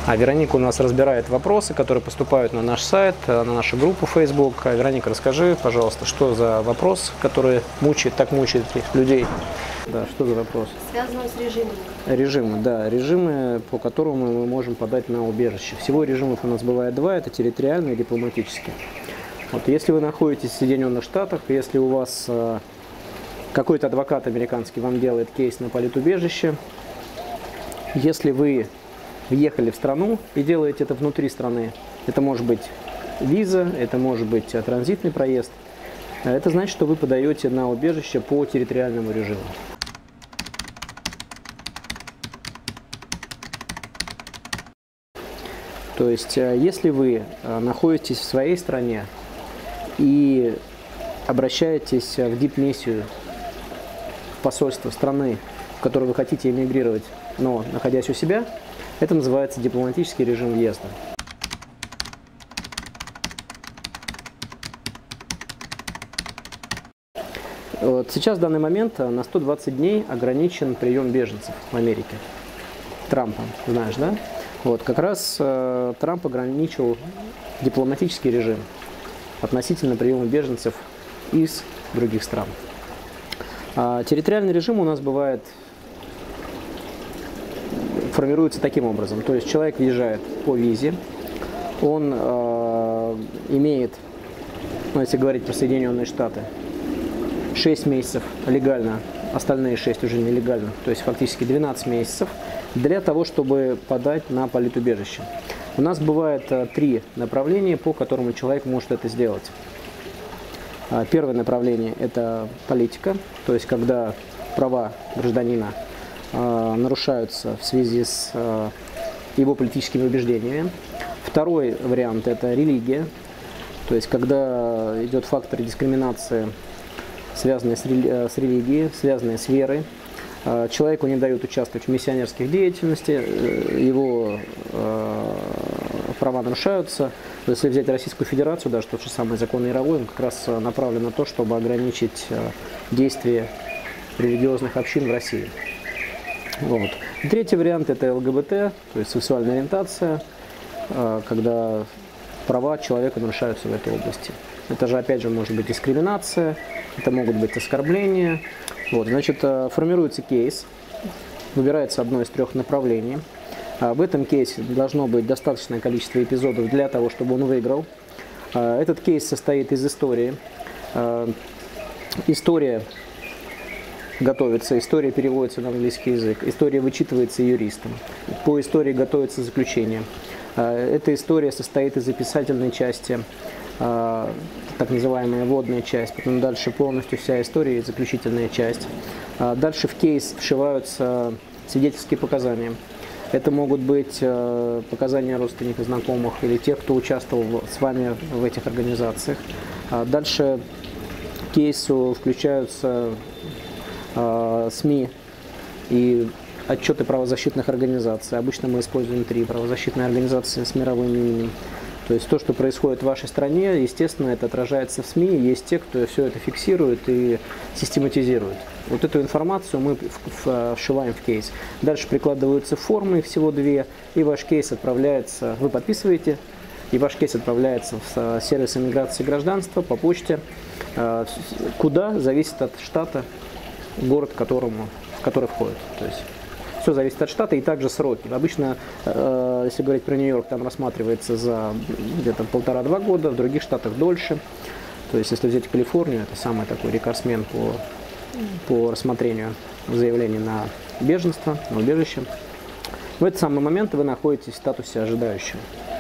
А Вероника у нас разбирает вопросы, которые поступают на наш сайт, на нашу группу Facebook. Вероника, расскажи, пожалуйста, что за вопрос, который так мучает людей? Да, что за вопрос? Связано с режимами. Режимы, да, режимы, по которым мы можем подать на убежище. Всего режимов у нас бывает два, это территориальный и дипломатический. Вот, если вы находитесь в Соединенных Штатах, если у вас какой-то адвокат американский вам делает кейс на политубежище, если вы въехали в страну и делаете это внутри страны, это может быть виза, это может быть транзитный проезд, это значит, что вы подаете на убежище по территориальному режиму. То есть, если вы находитесь в своей стране и обращаетесь в дипмиссию, в посольство страны, в которую вы хотите эмигрировать, но находясь у себя, это называется дипломатический режим въезда. Вот сейчас, в данный момент, на 120 дней ограничен прием беженцев в Америке. Трампом, знаешь, да? Вот, как раз Трамп ограничил дипломатический режим относительно приема беженцев из других стран. А территориальный режим у нас формируется таким образом. То есть человек въезжает по визе, он имеет, если говорить про Соединенные Штаты, 6 месяцев легально, остальные 6 уже нелегально, то есть фактически 12 месяцев, для того, чтобы подать на политубежище. У нас бывает 3 направления, по которым человек может это сделать. Первое направление – это политика, то есть когда права гражданина нарушаются в связи с его политическими убеждениями. Второй вариант – это религия, то есть когда идет фактор дискриминации, связанные с религией, связанные с верой. Человеку не дают участвовать в миссионерских деятельностях, его права нарушаются. Если взять Российскую Федерацию, даже тот же самый закон Яровой, он как раз направлен на то, чтобы ограничить действия религиозных общин в России. Вот. Третий вариант – это ЛГБТ, то есть сексуальная ориентация, когда права человека нарушаются в этой области. Это же, опять же, может быть дискриминация, это могут быть оскорбления. Вот, значит, формируется кейс, выбирается одно из 3 направлений. В этом кейсе должно быть достаточное количество эпизодов для того, чтобы он выиграл. Этот кейс состоит из истории. История готовится, история переводится на английский язык, история вычитывается юристом. По истории готовится заключение. Эта история состоит из описательной части, так называемая вводная часть, потом дальше полностью вся история и заключительная часть. Дальше в кейс вшиваются свидетельские показания. Это могут быть показания родственников, знакомых или тех, кто участвовал с вами в этих организациях. Дальше в кейсу включаются СМИ и отчеты правозащитных организаций. Обычно мы используем 3 правозащитные организации с мировым именем. То есть то, что происходит в вашей стране, естественно, это отражается в СМИ. Есть те, кто все это фиксирует и систематизирует. Вот эту информацию мы вшиваем в кейс. Дальше прикладываются формы, всего 2, и ваш кейс отправляется, вы подписываете, и ваш кейс отправляется в сервис иммиграции и гражданства по почте. Куда зависит от штата, город, в который входит. То есть все зависит от штата, и также сроки. Обычно, если говорить про Нью-Йорк, там рассматривается за где-то 1,5-2 года, в других штатах дольше. То есть, если взять Калифорнию, это самый такой рекордсмен по рассмотрению заявлений на беженство, на убежище. В этот самый момент вы находитесь в статусе ожидающего.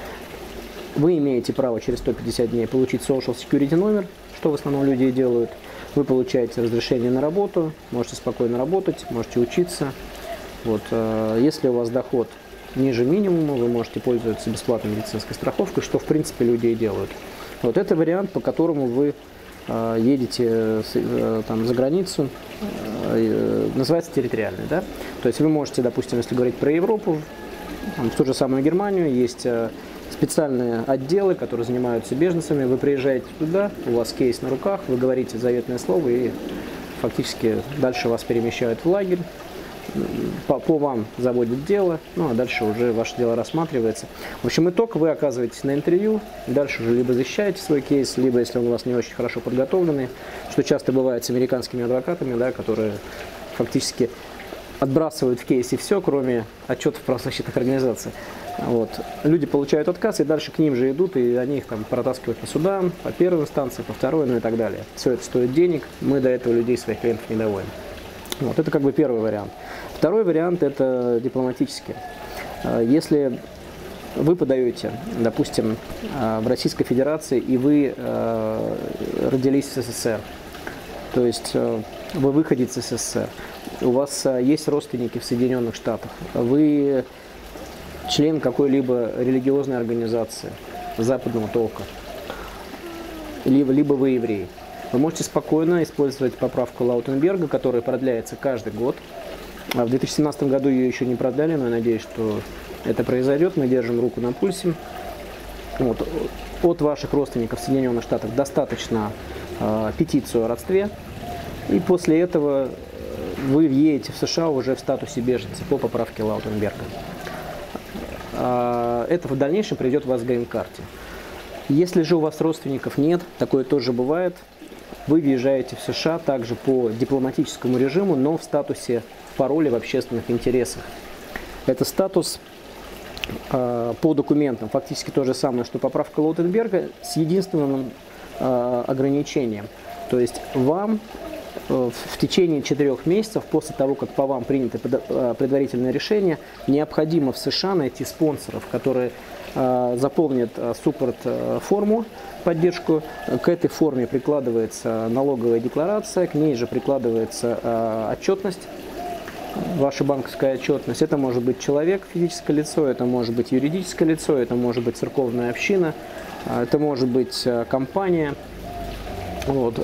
Вы имеете право через 150 дней получить Social Security номер, что в основном люди и делают. Вы получаете разрешение на работу, можете спокойно работать, можете учиться. Вот, если у вас доход ниже минимума, вы можете пользоваться бесплатной медицинской страховкой, что в принципе люди и делают. Вот это вариант, по которому вы едете там, за границу, называется территориальный. Да? То есть вы можете, допустим, если говорить про Европу, там, в ту же самую Германию, есть специальные отделы, которые занимаются беженцами. Вы приезжаете туда, у вас кейс на руках, вы говорите заветное слово, и фактически дальше вас перемещают в лагерь. по вам заводят дело, ну а дальше уже ваше дело рассматривается. В общем, итог: вы оказываетесь на интервью, дальше уже либо защищаете свой кейс, либо, если он у вас не очень хорошо подготовленный, что часто бывает с американскими адвокатами, да, которые фактически отбрасывают в кейсе все, кроме отчетов правозащитных организаций. Вот. Люди получают отказ, и дальше к ним же идут, и они их там протаскивают по судам, по первой инстанции, по второй, ну и так далее. Все это стоит денег, мы до этого людей, своих клиентов, не доводим. Вот. Это как бы первый вариант. Второй вариант – это дипломатический. Если вы подаете, допустим, в Российской Федерации, и вы родились в СССР, то есть вы выходец из СССР, у вас есть родственники в Соединенных Штатах, вы член какой-либо религиозной организации западного толка, либо вы еврей, вы можете спокойно использовать поправку Лаутенберга, которая продляется каждый год. В 2017 году ее еще не продляли, но я надеюсь, что это произойдет. Мы держим руку на пульсе. Вот. От ваших родственников в Соединенных Штатах достаточно петицию о родстве, и после этого вы въедете в США уже в статусе беженца по поправке Лаутенберга. Это в дальнейшем придет у вас в грин-карте. Если же у вас родственников нет, такое тоже бывает, вы въезжаете в США также по дипломатическому режиму, но в статусе в пароле в общественных интересах. Это статус по документам, фактически то же самое, что поправка Лаутенберга, с единственным ограничением. То есть вам в течение 4 месяцев после того, как по вам принято предварительное решение, необходимо в США найти спонсоров, которые заполнят суппорт-форму, поддержку. К этой форме прикладывается налоговая декларация, к ней же прикладывается отчетность, ваша банковская отчетность. Это может быть человек, физическое лицо, это может быть юридическое лицо, это может быть церковная община, это может быть компания. Вот.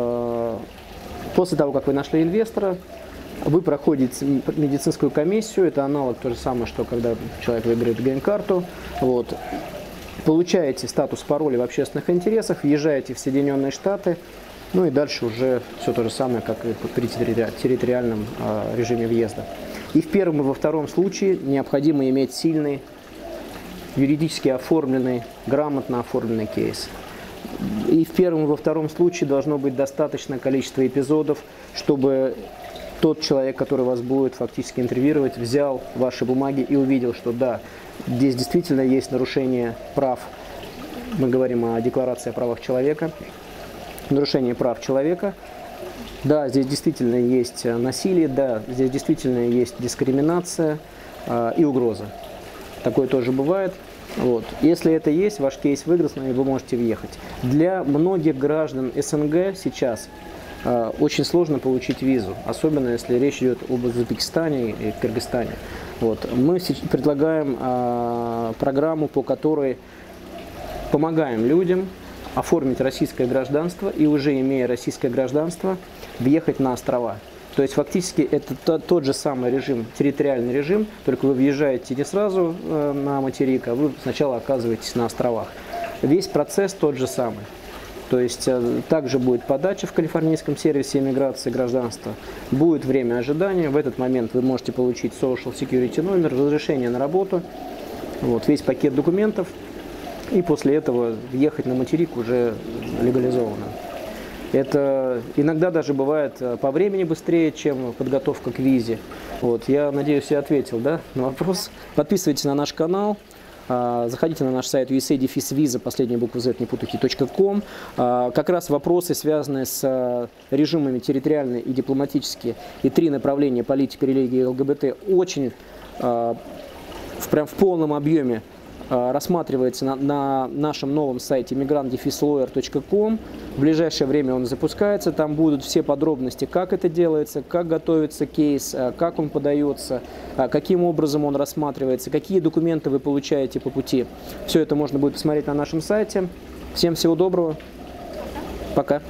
После того, как вы нашли инвестора, вы проходите медицинскую комиссию, это аналог то же самое, что когда человек выберет грин-карту. Вот. Получаете статус пароля в общественных интересах, въезжаете в Соединенные Штаты, ну и дальше уже все то же самое, как и при территориальном режиме въезда. И в первом и во втором случае необходимо иметь сильный, юридически оформленный, грамотно оформленный кейс. И в первом и во втором случае должно быть достаточное количество эпизодов, чтобы тот человек, который вас будет фактически интервьюировать, взял ваши бумаги и увидел, что да, здесь действительно есть нарушение прав. Мы говорим о декларации о правах человека. Нарушение прав человека. Да, здесь действительно есть насилие, да, здесь действительно есть дискриминация и угроза. Такое тоже бывает. Вот. Если это есть, ваш кейс выигран, и вы можете въехать. Для многих граждан СНГ сейчас очень сложно получить визу, особенно если речь идет об Узбекистане и Кыргызстане. Вот. Мы предлагаем программу, по которой помогаем людям оформить российское гражданство и, уже имея российское гражданство, въехать на острова. То есть фактически это тот же самый режим, территориальный режим, только вы въезжаете не сразу на материк, а вы сначала оказываетесь на островах. Весь процесс тот же самый. То есть также будет подача в калифорнийском сервисе иммиграции гражданства, будет время ожидания, в этот момент вы можете получить Social Security номер, разрешение на работу, вот, весь пакет документов, и после этого въехать на материк уже легализованно. Это иногда даже бывает по времени быстрее, чем подготовка к визе. Вот, я надеюсь, я ответил, да, на вопрос. Подписывайтесь на наш канал, заходите на наш сайт USA-visa, последнюю букву Z, не путайте, .com. Как раз вопросы, связанные с режимами территориальные и дипломатические, и 3 направления: политика, религия и ЛГБТ, очень прям в полном объеме рассматривается на нашем новом сайте migrant-lawyer.com. В ближайшее время он запускается, там будут все подробности, как это делается, как готовится кейс, как он подается, каким образом он рассматривается, какие документы вы получаете по пути. Все это можно будет посмотреть на нашем сайте. Всем всего доброго, пока.